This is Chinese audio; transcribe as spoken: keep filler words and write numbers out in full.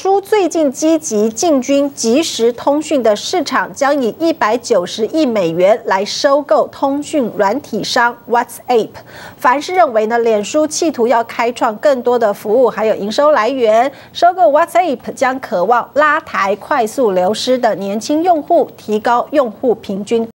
书最近积极进军即时通讯的市场，将以一百九十亿美元来收购通讯软体商 WhatsApp。凡是认为呢，脸书企图要开创更多的服务还有营收来源，收购 WhatsApp 将渴望拉抬快速流失的年轻用户，提高用户平均。